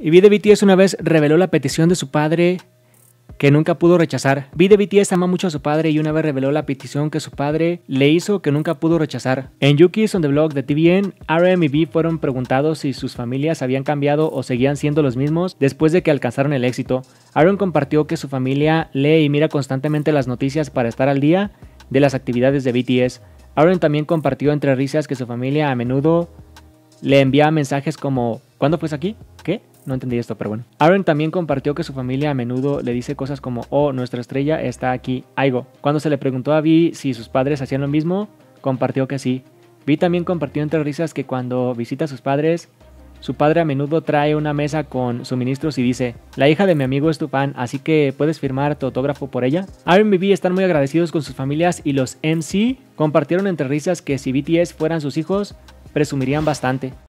Y V de BTS una vez reveló la petición de su padre que nunca pudo rechazar. V de BTS ama mucho a su padre y una vez reveló la petición que su padre le hizo que nunca pudo rechazar. En Yuki's on the Blog de TVN, RM y V fueron preguntados si sus familias habían cambiado o seguían siendo los mismos después de que alcanzaron el éxito. Aaron compartió que su familia lee y mira constantemente las noticias para estar al día de las actividades de BTS. Aaron también compartió entre risas que su familia a menudo le envía mensajes como ¿cuándo fuiste aquí? ¿Qué? No entendí esto, pero bueno. Aaron también compartió que su familia a menudo le dice cosas como oh, nuestra estrella está aquí, Aigo. Cuando se le preguntó a V si sus padres hacían lo mismo, compartió que sí. V también compartió entre risas que cuando visita a sus padres, su padre a menudo trae una mesa con suministros y dice la hija de mi amigo es tu fan, así que ¿puedes firmar tu autógrafo por ella? Aaron y V están muy agradecidos con sus familias y los MC compartieron entre risas que si BTS fueran sus hijos, presumirían bastante.